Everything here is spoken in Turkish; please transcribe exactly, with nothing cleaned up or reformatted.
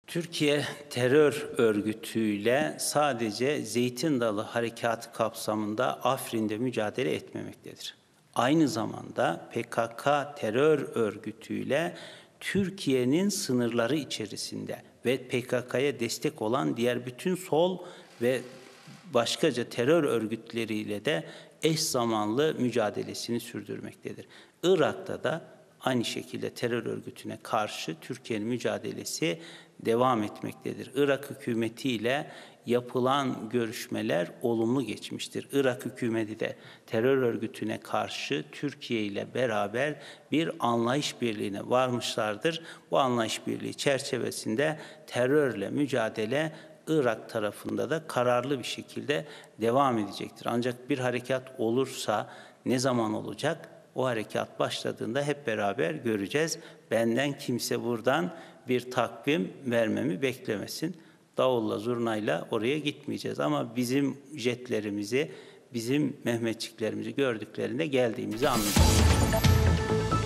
Türkiye terör örgütüyle sadece Zeytin Dalı Harekatı kapsamında Afrin'de mücadele etmemektedir. Aynı zamanda P K K terör örgütüyle Türkiye'nin sınırları içerisinde ve P K K'ya destek olan diğer bütün sol ve başkaca terör örgütleriyle de eş zamanlı mücadelesini sürdürmektedir. Irak'ta da aynı şekilde terör örgütüne karşı Türkiye'nin mücadelesi devam etmektedir. Irak hükümetiyle yapılan görüşmeler olumlu geçmiştir. Irak hükümeti de terör örgütüne karşı Türkiye ile beraber bir anlayış birliğine varmışlardır. Bu anlayış birliği çerçevesinde terörle mücadele Irak tarafında da kararlı bir şekilde devam edecektir. Ancak bir harekat olursa ne zaman olacak? O harekat başladığında hep beraber göreceğiz. Benden kimse buradan bir takvim vermemi beklemesin. Davulla, zurnayla oraya gitmeyeceğiz. Ama bizim jetlerimizi, bizim Mehmetçiklerimizi gördüklerinde geldiğimizi anlayacağız.